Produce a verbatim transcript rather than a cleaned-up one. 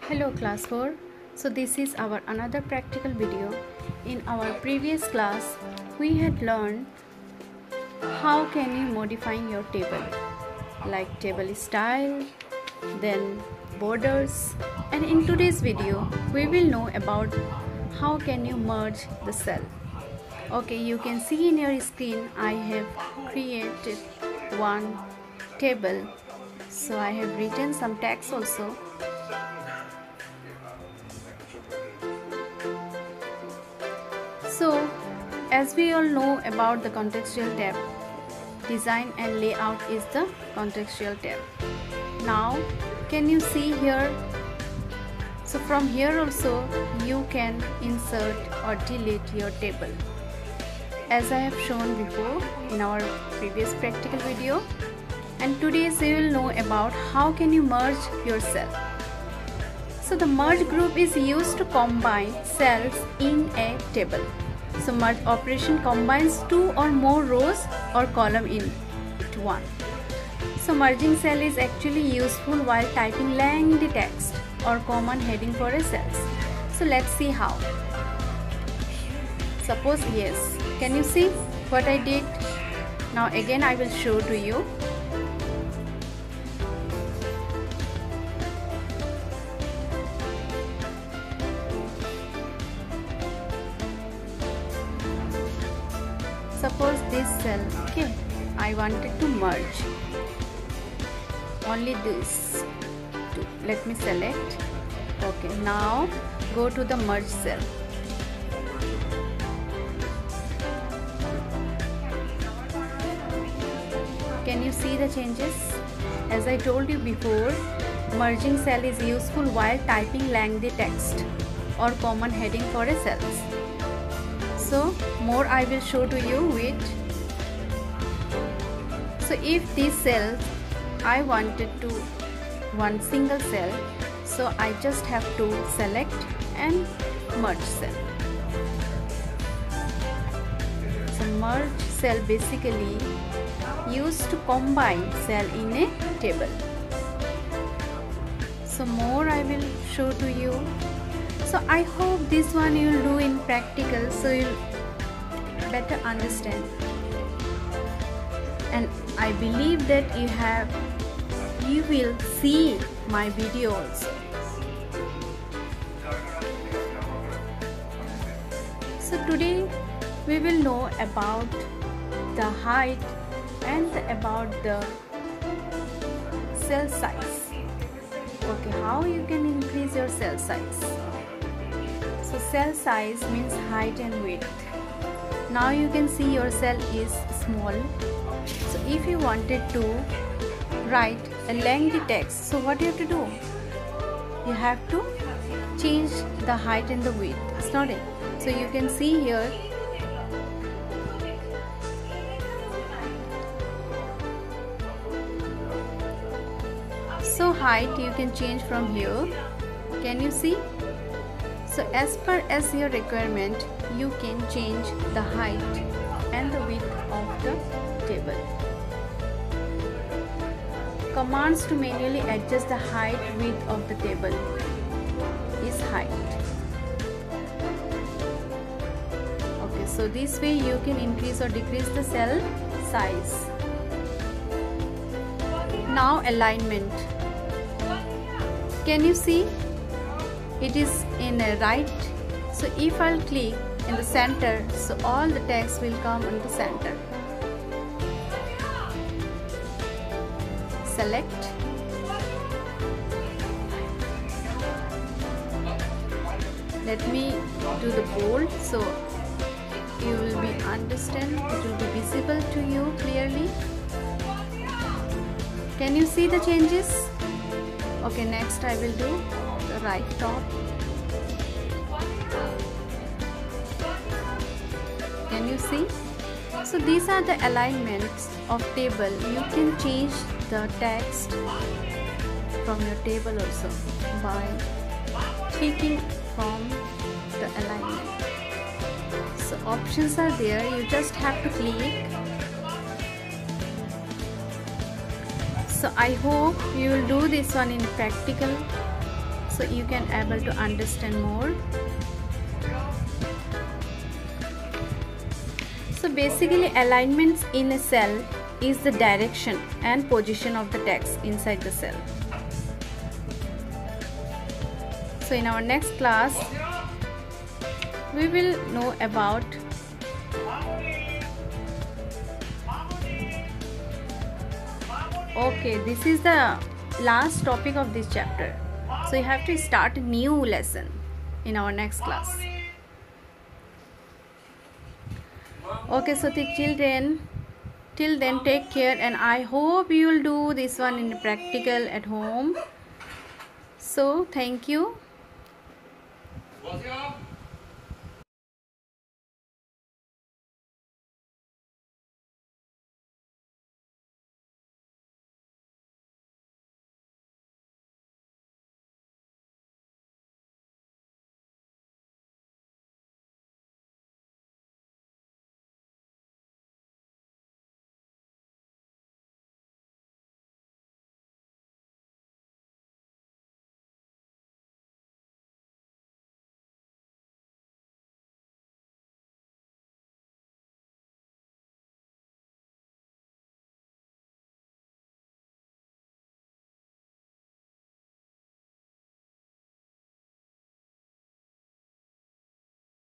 Hello class four. So this is our another practical video. In our previous class we had learned how can you modify your table, like table style, then borders, and in today's video we will know about how can you merge the cell. Okay, you can see in your screen I have created one table, so I have written some text also. So, as we all know about the contextual tab, design and layout is the contextual tab. Now, can you see here? So from here also you can insert or delete your table, as I have shown before in our previous practical video. And today you will know about how can you merge your cell. So the merge group is used to combine cells in a table. So merge operation combines two or more rows or column into one. So merging cell is actually useful while typing lengthy text or common heading for a cells. So let's see how. Suppose yes, can you see what I did? Now again I will show to you. Suppose this cell, okay, I wanted to merge only this two. Let me select. Okay, now go to the merge cell. Can you see the changes? As I told you before, merging cell is useful while typing lengthy text or common heading for a cells. So more I will show to you with. So if this cell I wanted to one single cell, so I just have to select and merge cell. So merge cell basically used to combine cell in a table. So more I will show to you. So I hope this one you will do in practical, so you'll better understand. And I believe that you have you will see my video also. So today we will know about the height and about the cell size. Okay, how you can increase your cell size. So cell size means height and width. Now you can see your cell is small. So if you wanted to write a lengthy text, so what you have to do? You have to change the height and the width. It's not it. So you can see here. So height you can change from here. Can you see? So as per as your requirement, you can change the height and the width of the table. Commands to manually adjust the height width of the table is height. Okay, so this way you can increase or decrease the cell size. Now alignment. Can you see? It is in a right. So if I'll click in the center, so all the text will come in the center. Select. Let me do the bold, so you will be understand. It will be visible to you clearly. Can you see the changes? Okay, next I will do the right top. Can you see? So these are the alignments of table. You can change the text from your table also by clicking from the alignment. So options are there, you just have to click. So I hope you will do this one in practical. so you can able to understand more. So basically, alignments in a cell is the direction and position of the text inside the cell. So in our next class, we will know about okay, this is the last topic of this chapter. So you have to start a new lesson in our next class. Okay, so the children, till then take care, and I hope you will do this one in practical at home. So thank you.